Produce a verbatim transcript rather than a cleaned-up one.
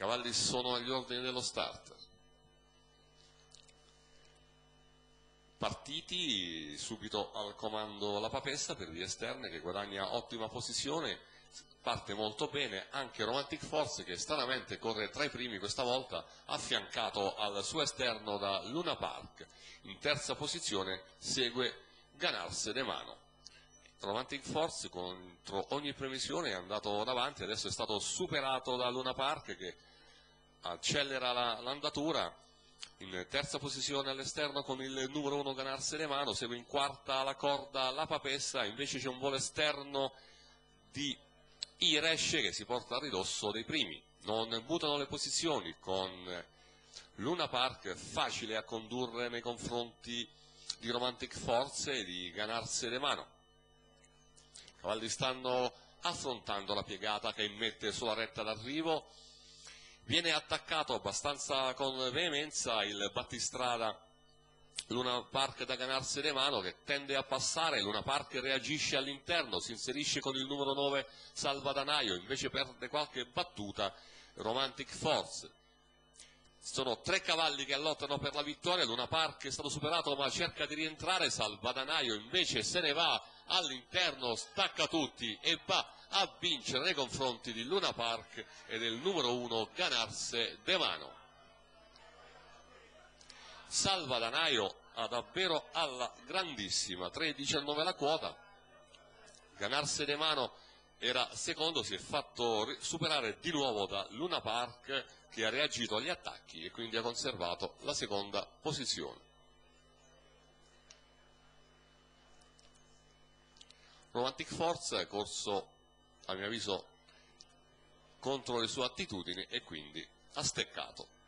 cavalli sono agli ordini dello start. Partiti subito al comando la Papessa per vie esterne, che guadagna ottima posizione, parte molto bene anche Romantic Force, che stranamente corre tra i primi questa volta, affiancato al suo esterno da Luna Park. In terza posizione segue Ganarse de Mano. Romantic Force contro ogni previsione è andato davanti, adesso è stato superato da Luna Park, che accelera l'andatura. La, in terza posizione all'esterno con il numero uno Ganarse de Mano, segue in quarta la corda la Papessa, invece c'è un volo esterno di Ires che si porta a ridosso dei primi. Non mutano le posizioni, con Luna Park facile a condurre nei confronti di Romantic Force e di Ganarse de Mano. I cavalli stanno affrontando la piegata che immette sulla retta d'arrivo. Viene attaccato abbastanza con veemenza il battistrada Luna Park da Ganarse de Mano, che tende a passare. Luna Park reagisce all'interno, si inserisce con il numero nove Salvadanaio, invece perde qualche battuta Romantic Force. Sono tre cavalli che lottano per la vittoria. Luna Park è stato superato ma cerca di rientrare, Salvadanaio invece se ne va all'interno, stacca tutti e va a vincere nei confronti di Luna Park e del numero uno Ganarse de Mano. Salvadanaio ha davvero alla grandissima, tre virgola diciannove la quota. Ganarse de Mano era secondo, si è fatto superare di nuovo da Luna Park, che ha reagito agli attacchi e quindi ha conservato la seconda posizione. Romantic Force ha corso, a mio avviso, contro le sue attitudini e quindi ha steccato.